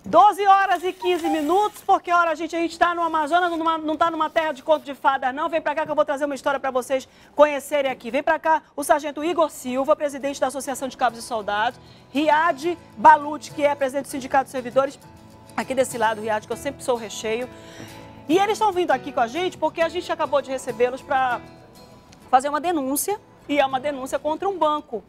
12 horas e 15 minutos, porque olha, a gente está no Amazonas, não está numa terra de conto de fadas, não. Vem para cá que eu vou trazer uma história para vocês conhecerem aqui. Vem para cá o sargento Igor Silva, presidente da Associação de Cabos e Soldados, Riad Baluti, que é presidente do Sindicato de Servidores, aqui desse lado, Riad, que eu sempre sou o recheio. E eles estão vindo aqui com a gente porque a gente acabou de recebê-los para fazer uma denúncia, e é uma denúncia contra um banco.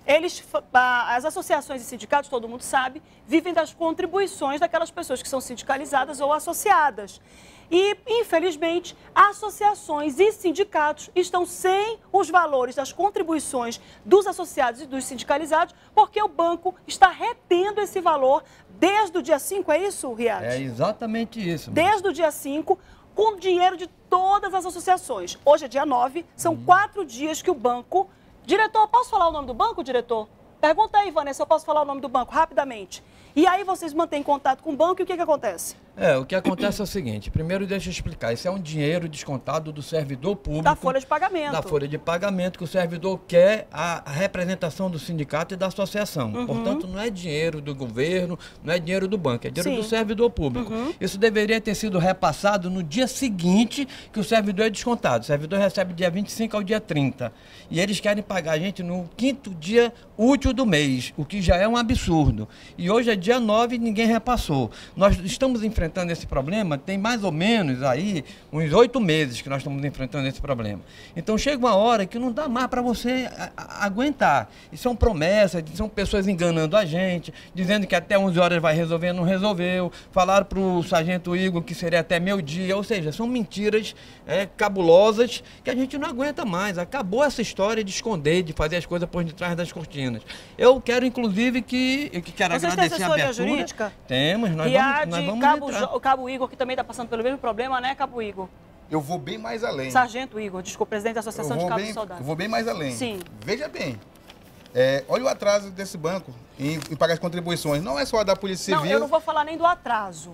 As associações e sindicatos, todo mundo sabe, vivem das contribuições daquelas pessoas que são sindicalizadas ou associadas. E, infelizmente, associações e sindicatos estão sem os valores das contribuições dos associados e dos sindicalizados, porque o banco está retendo esse valor desde o dia 5, é isso, Riad? É exatamente isso. Desde o dia 5, com dinheiro de todas as associações. Hoje é dia 9, são 4 dias que o banco... Diretor, posso falar o nome do banco, diretor? Pergunta aí, Vanessa, eu posso falar o nome do banco rapidamente. E aí vocês mantêm contato com o banco e o que acontece? O que acontece é o seguinte, primeiro deixa eu explicar, isso é um dinheiro descontado do servidor público. Da folha de pagamento. Da folha de pagamento que o servidor quer a representação do sindicato e da associação. Portanto, não é dinheiro do governo, não é dinheiro do banco, é dinheiro do servidor público. Isso deveria ter sido repassado no dia seguinte que o servidor é descontado. O servidor recebe dia 25 ao dia 30. E eles querem pagar a gente no 5º dia útil do mês, o que já é um absurdo. E hoje é dia 9 e ninguém repassou. Nós estamos enfrentando esse problema, tem mais ou menos aí uns 8 meses que nós estamos enfrentando esse problema. Então chega uma hora que não dá mais para você aguentar. E são promessas, são pessoas enganando a gente, dizendo que até 11 horas vai resolver, não resolveu. Falaram para o sargento Igor que seria até meio-dia, ou seja, são mentiras cabulosas que a gente não aguenta mais. Acabou essa história de esconder, de fazer as coisas por detrás das cortinas. Eu quero, inclusive, quero agradecer a abertura. Jurídica? Temos, nós vamos o Cabo Igor, que também está passando pelo mesmo problema, né, Cabo Igor? Eu vou bem mais além. Sargento Igor, desculpa, presidente da Associação de Cabos e Soldados. Eu vou bem mais além. Sim. Veja bem, olha o atraso desse banco em pagar as contribuições. Não é só da Polícia Civil. Não, eu não vou falar nem do atraso.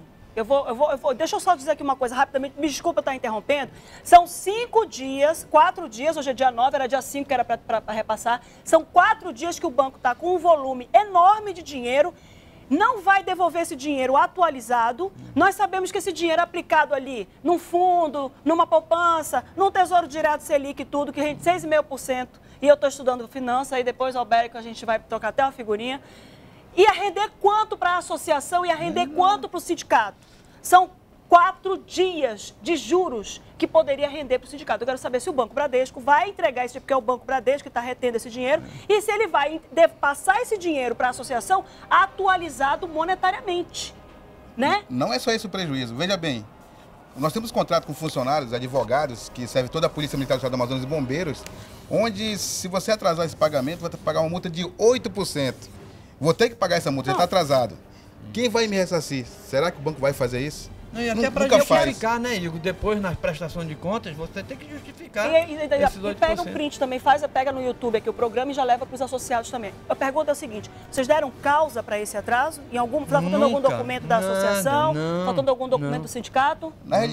Deixa eu só dizer aqui uma coisa rapidamente, me desculpa estar interrompendo. São 5 dias, 4 dias, hoje é dia 9, era dia 5 que era para repassar. São 4 dias que o banco está com um volume enorme de dinheiro, não vai devolver esse dinheiro atualizado. Nós sabemos que esse dinheiro é aplicado ali num fundo, numa poupança, num tesouro direto Selic e tudo, que rende 6,5%. E eu estou estudando finanças, aí depois, Albérico, a gente vai trocar até uma figurinha. Ia render quanto para a associação, ia render quanto para o sindicato? São 4 dias de juros que poderia render para o sindicato. Eu quero saber se o Banco Bradesco vai entregar esse, porque é o Banco Bradesco que está retendo esse dinheiro, e se ele vai passar esse dinheiro para a associação atualizado monetariamente, né? Não é só esse o prejuízo. Veja bem, nós temos contrato com funcionários, advogados, que serve toda a Polícia Militar do Estado do Amazonas e bombeiros, onde se você atrasar esse pagamento, vai ter que pagar uma multa de 8%. Vou ter que pagar essa multa, já está atrasado. Quem vai me ressarcir? Será que o banco vai fazer isso? Não, e até para justificar, né, Igor? Depois, na prestação de contas, você tem que justificar esses 8%. E pega um print também, pega no YouTube aqui o programa e já leva para os associados também. A pergunta é a seguinte, vocês deram causa para esse atraso? Está faltando algum documento da associação? Faltando algum documento do sindicato?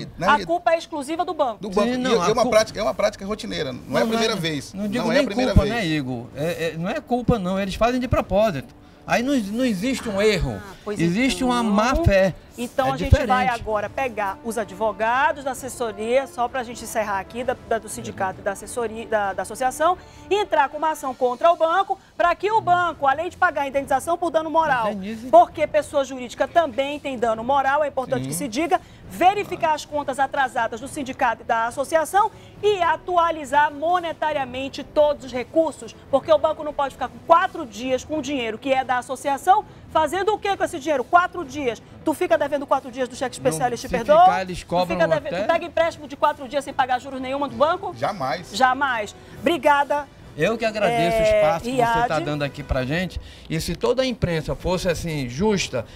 A culpa é exclusiva do banco. Do banco. Sim, não, é uma prática rotineira, não é a primeira vez. Não digo nem culpa, né, Igor? Não é culpa, não. Eles fazem de propósito. Aí não existe um erro, existe uma má fé. Então a gente vai agora pegar os advogados da assessoria, só para a gente encerrar aqui, do sindicato e da assessoria, da associação, e entrar com uma ação contra o banco, para que o banco, além de pagar a indenização por dano moral, porque pessoa jurídica também tem dano moral, é importante que se diga, verificar as contas atrasadas do sindicato e da associação e atualizar monetariamente todos os recursos, porque o banco não pode ficar com 4 dias com o dinheiro que é da associação, fazendo o que com esse dinheiro? 4 dias. Tu fica devendo 4 dias do cheque especial, eles te perdoam? Eles cobram tu pega empréstimo de 4 dias sem pagar juros nenhuma do banco? Jamais. Jamais. Obrigada. Eu que agradeço o espaço que você está dando aqui pra gente. E se toda a imprensa fosse assim, justa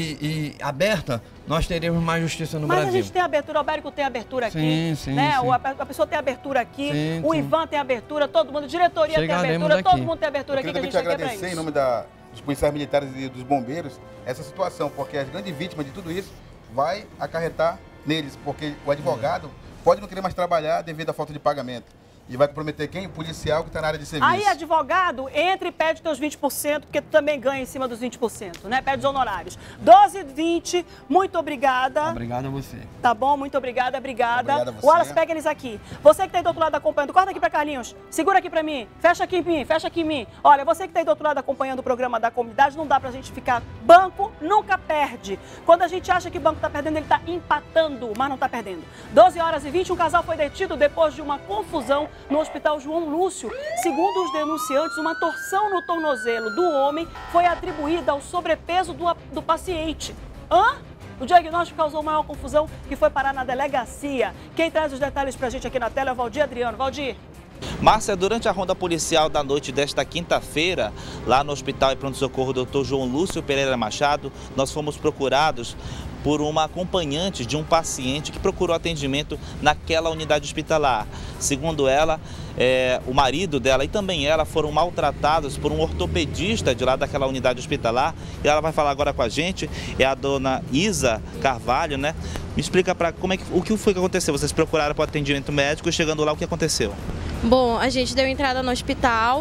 e aberta, nós teríamos mais justiça no Brasil. Mas a gente tem abertura, o Albérico tem abertura aqui. Sim, né? sim. A pessoa tem abertura aqui, o Ivan tem abertura, todo mundo, diretoria tem abertura, todo mundo tem abertura aqui, que a gente quer pra isso. Eu queria agradecer em nome dos policiais militares e dos bombeiros essa situação, porque as grandes vítimas de tudo isso vai acarretar neles, porque o advogado pode não querer mais trabalhar devido à falta de pagamento. E vai comprometer quem? O policial que está na área de serviço. Aí, advogado, entra e pede teus 20%, porque tu também ganha em cima dos 20%, né? Pede os honorários. 12h20, muito obrigada. Obrigado a você. Tá bom? Muito obrigada, obrigada. Obrigado a você. Wallace, pega eles aqui. Você que tá aí do outro lado acompanhando, corta aqui pra Carlinhos. Segura aqui pra mim. Fecha aqui em mim, fecha aqui em mim. Olha, você que tá aí do outro lado acompanhando o programa da comunidade, não dá pra gente ficar. Banco nunca perde. Quando a gente acha que o banco tá perdendo, ele tá empatando, mas não tá perdendo. 12h20, um casal foi detido depois de uma confusão no Hospital João Lúcio. Segundo os denunciantes, uma torção no tornozelo do homem foi atribuída ao sobrepeso do paciente. O diagnóstico causou maior confusão que foi parar na delegacia. Quem traz os detalhes pra gente aqui na tela é o Valdir Adriano. Valdir. Márcia, durante a ronda policial da noite desta quinta-feira, lá no Hospital e Pronto-Socorro Dr. João Lúcio Pereira Machado, nós fomos procurados por uma acompanhante de um paciente que procurou atendimento naquela unidade hospitalar. Segundo ela, o marido dela e também ela foram maltratados por um ortopedista de lá daquela unidade hospitalar. E ela vai falar agora com a gente, é a dona Isa Carvalho, né? Me explica o que foi que aconteceu. Vocês procuraram para o atendimento médico e chegando lá, o que aconteceu? Bom, a gente deu entrada no hospital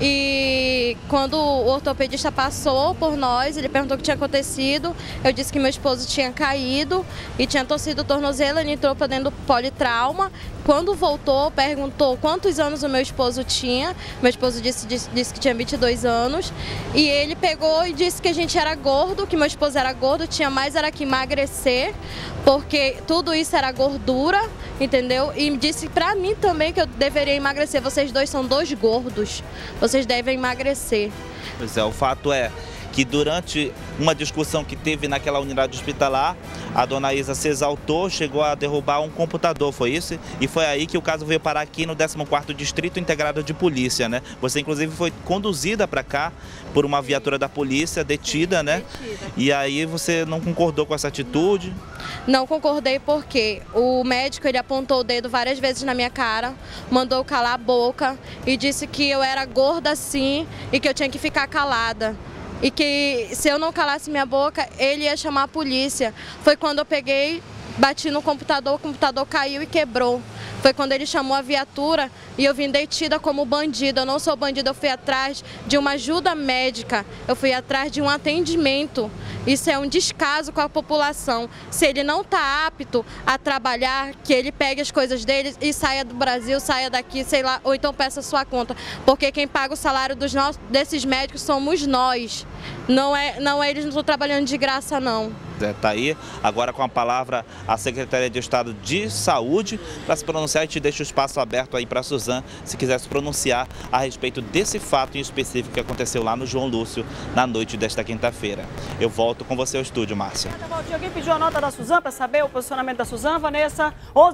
e quando o ortopedista passou por nós, ele perguntou o que tinha acontecido. Eu disse que meu esposo tinha caído e tinha torcido o tornozelo, ele entrou para dentro do politrauma. Quando voltou, perguntou quantos anos o meu esposo tinha. Meu esposo disse que tinha 22 anos. E ele pegou e disse que a gente era gordo, que meu esposo era gordo, tinha mais era que emagrecer, porque tudo isso era gordura, entendeu? E disse pra mim também que eu deveria emagrecer. Vocês dois são dois gordos, vocês devem emagrecer. Pois é, o fato é que durante uma discussão que teve naquela unidade hospitalar, a dona Isa se exaltou, chegou a derrubar um computador, foi isso? E foi aí que o caso veio parar aqui no 14º Distrito Integrado de Polícia, né? Você, inclusive, foi conduzida para cá por uma viatura da polícia, detida, né? Detida. E aí você não concordou com essa atitude? Não concordei porque o médico, ele apontou o dedo várias vezes na minha cara, mandou calar a boca e disse que eu era gorda sim e que eu tinha que ficar calada. E que se eu não calasse minha boca, ele ia chamar a polícia. Foi quando eu peguei, bati no computador, o computador caiu e quebrou. Foi quando ele chamou a viatura e eu vim detida como bandida. Eu não sou bandida, eu fui atrás de uma ajuda médica, eu fui atrás de um atendimento. Isso é um descaso com a população. Se ele não está apto a trabalhar, que ele pegue as coisas dele e saia do Brasil, saia daqui, sei lá, ou então peça sua conta. Porque quem paga o salário desses médicos somos nós. Não eles não estão trabalhando de graça, não. Tá aí, agora com a palavra a Secretaria de Estado de Saúde para se pronunciar, e te deixo o espaço aberto aí para a Suzane, se quiser se pronunciar a respeito desse fato em específico que aconteceu lá no João Lúcio na noite desta quinta-feira. Eu volto com você ao estúdio, Márcia. Alguém pediu a nota da Suzane para saber o posicionamento da Suzane, Vanessa?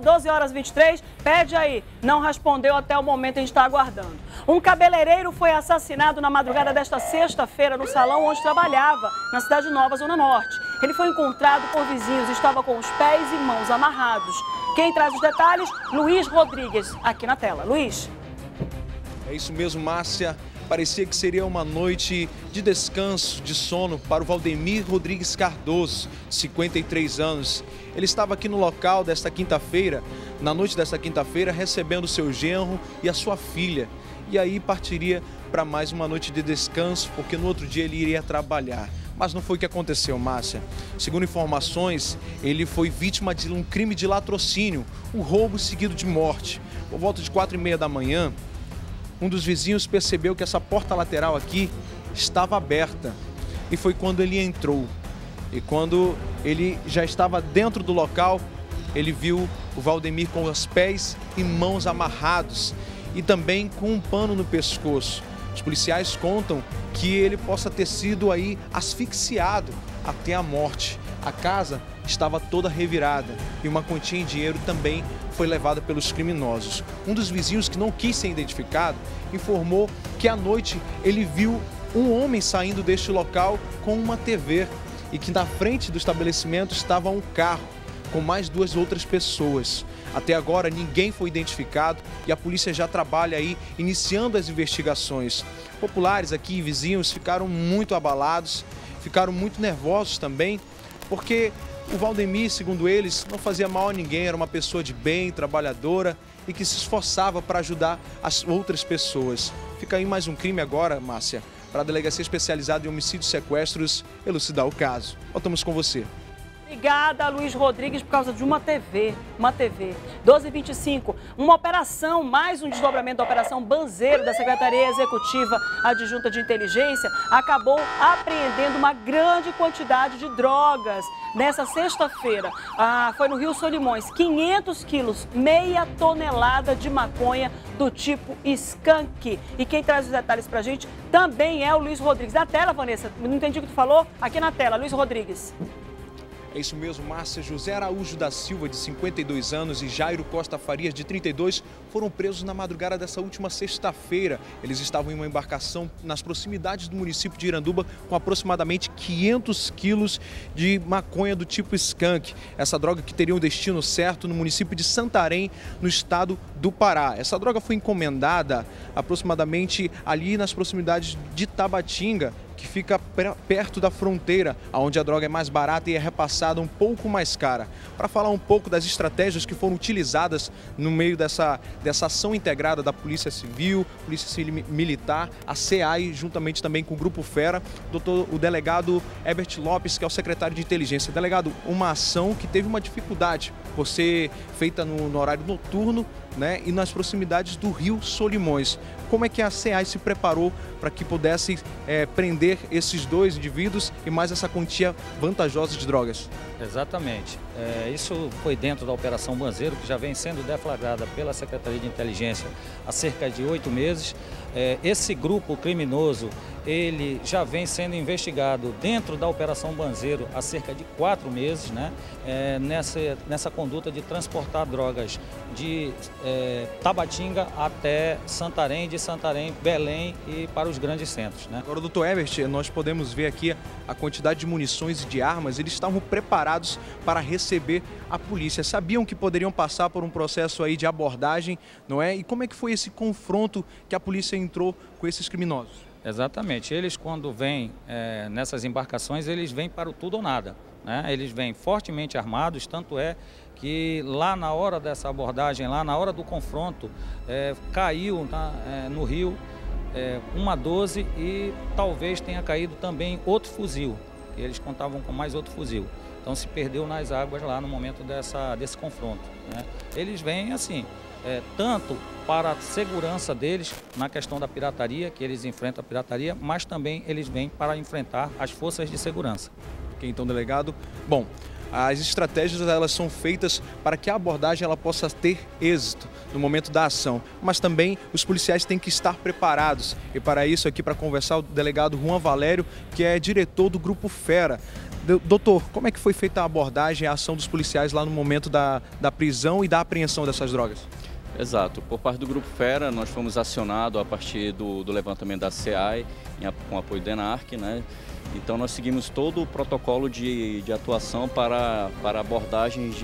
12h23, pede aí. Não respondeu até o momento, a gente está aguardando. Um cabeleireiro foi assassinado na madrugada desta sexta-feira no salão onde trabalhava, na Cidade Nova, Zona Norte. Ele foi encontrado por vizinhos, estava com os pés e mãos amarrados. Quem traz os detalhes? Luiz Rodrigues, aqui na tela. Luiz. É isso mesmo, Márcia. Parecia que seria uma noite de descanso, de sono para o Valdemir Rodrigues Cardoso, 53 anos. Ele estava aqui no local desta quinta-feira, na noite desta quinta-feira, recebendo seu genro e a sua filha. E aí partiria para mais uma noite de descanso, porque no outro dia ele iria trabalhar. Mas não foi o que aconteceu, Márcia. Segundo informações, ele foi vítima de um crime de latrocínio, um roubo seguido de morte. Por volta de 4h30 da manhã, um dos vizinhos percebeu que essa porta lateral aqui estava aberta. E foi quando ele entrou. E quando ele já estava dentro do local, ele viu o Valdemir com os pés e mãos amarrados e também com um pano no pescoço. Os policiais contam que ele possa ter sido aí asfixiado até a morte. A casa estava toda revirada e uma quantia em dinheiro também foi levada pelos criminosos. Um dos vizinhos, que não quis ser identificado, informou que à noite ele viu um homem saindo deste local com uma TV e que na frente do estabelecimento estava um carro com mais 2 outras pessoas. Até agora ninguém foi identificado e a polícia já trabalha aí iniciando as investigações. Populares aqui, vizinhos, ficaram muito abalados, ficaram muito nervosos também, porque o Valdemir, segundo eles, não fazia mal a ninguém, era uma pessoa de bem, trabalhadora e que se esforçava para ajudar as outras pessoas. Fica aí mais um crime agora, Márcia, para a Delegacia Especializada em Homicídios e Sequestros elucidar o caso. Voltamos com você. Obrigada, Luiz Rodrigues, por causa de uma TV. 12h25, uma operação, mais um desdobramento da Operação Banzeiro da Secretaria Executiva Adjunta de Inteligência, acabou apreendendo uma grande quantidade de drogas. Nessa sexta-feira, foi no Rio Solimões, 500 quilos, meia tonelada de maconha do tipo skunk. E quem traz os detalhes pra gente também é o Luiz Rodrigues. Na tela, Vanessa, não entendi o que tu falou? Aqui na tela, Luiz Rodrigues. É isso mesmo, Márcia. José Araújo da Silva, de 52 anos, e Jairo Costa Farias, de 32, foram presos na madrugada dessa última sexta-feira. Eles estavam em uma embarcação nas proximidades do município de Iranduba com aproximadamente 500 quilos de maconha do tipo skunk. Essa droga que teria um destino certo no município de Santarém, no estado do Pará. Essa droga foi encomendada aproximadamente ali nas proximidades de Tabatinga, que fica perto da fronteira, onde a droga é mais barata e é repassada um pouco mais cara. Para falar um pouco das estratégias que foram utilizadas no meio dessa ação integrada da Polícia Civil, Polícia Militar, a CEAI, juntamente também com o Grupo Fera, o delegado Herbert Lopes, que é o secretário de Inteligência. Delegado, uma ação que teve uma dificuldade por ser feita no horário noturno, né, e nas proximidades do Rio Solimões. Como é que a CEAI se preparou para que pudesse prender esses dois indivíduos e mais essa quantia vantajosa de drogas? Exatamente. Isso foi dentro da Operação Banzeiro, que já vem sendo deflagrada pela Secretaria de Inteligência há cerca de 8 meses. Esse grupo criminoso, ele já vem sendo investigado dentro da Operação Banzeiro há cerca de 4 meses, né? Nessa conduta de transportar drogas de Tabatinga até Santarém, de Santarém, Belém e para os grandes centros, né? Agora, doutor Herbert, nós podemos ver aqui a quantidade de munições e de armas. Eles estavam preparados para receber a polícia, sabiam que poderiam passar por um processo aí de abordagem, não é? E como é que foi esse confronto que a polícia entrou com esses criminosos? Exatamente. Eles, quando vêm nessas embarcações, eles vêm para o tudo ou nada, né? Eles vêm fortemente armados, tanto é que lá na hora dessa abordagem, lá na hora do confronto, caiu no rio uma 12 e talvez tenha caído também outro fuzil. Eles contavam com mais outro fuzil. Então se perdeu nas águas lá no momento desse confronto, né? Eles vêm assim, tanto para a segurança deles na questão da pirataria, que eles enfrentam a pirataria, mas também eles vêm para enfrentar as forças de segurança. Ok, então, delegado. Bom, as estratégias elas são feitas para que a abordagem ela possa ter êxito no momento da ação, mas também os policiais têm que estar preparados. E para isso aqui, para conversar, o delegado Juan Valério, que é diretor do Grupo Fera. Doutor, como é que foi feita a abordagem, a ação dos policiais lá no momento da prisão e da apreensão dessas drogas? Exato. Por parte do Grupo Fera, nós fomos acionados a partir do levantamento da CEAI, com apoio da ENARC, né? Então nós seguimos todo o protocolo de atuação para abordagens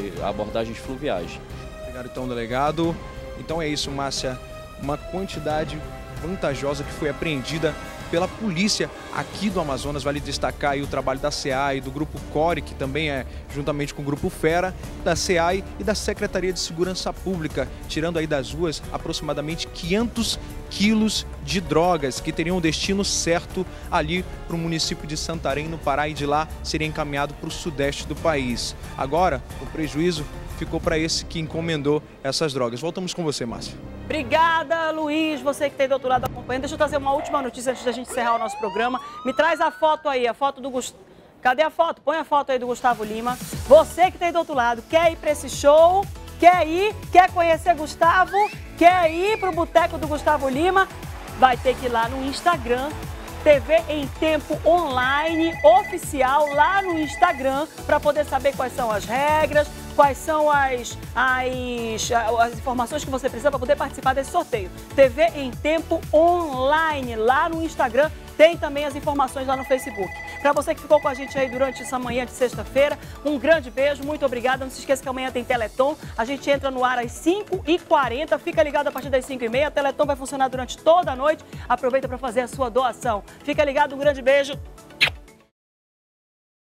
fluviais. Obrigado então, delegado. Então é isso, Márcia. Uma quantidade vantajosa que foi apreendida pela polícia aqui do Amazonas. Vale destacar aí o trabalho da CEAI, do Grupo CORE, que também é juntamente com o Grupo Fera, da CEAI e da Secretaria de Segurança Pública, tirando aí das ruas aproximadamente 500 quilos de drogas que teriam o destino certo ali para o município de Santarém, no Pará, e de lá seria encaminhado para o sudeste do país. Agora, o prejuízo ficou para esse que encomendou essas drogas. Voltamos com você, Márcia. Obrigada, Luiz. Você que está aí do outro lado acompanhando. Deixa eu trazer uma última notícia antes da gente encerrar o nosso programa. Me traz a foto aí, a foto do Gustavo. Cadê a foto? Põe a foto aí do Gustavo Lima. Você que está aí do outro lado, quer ir para esse show? Quer ir? Quer conhecer Gustavo? Quer ir para o Boteco do Gustavo Lima? Vai ter que ir lá no Instagram, TV em Tempo Online Oficial, lá no Instagram, para poder saber quais são as regras, quais são as informações que você precisa para poder participar desse sorteio. TV em Tempo Online, lá no Instagram. Tem também as informações lá no Facebook. Para você que ficou com a gente aí durante essa manhã de sexta-feira, um grande beijo, muito obrigada. Não se esqueça que amanhã tem Teleton. A gente entra no ar às 5h40. Fica ligado a partir das 5h30. A Teleton vai funcionar durante toda a noite. Aproveita para fazer a sua doação. Fica ligado, um grande beijo.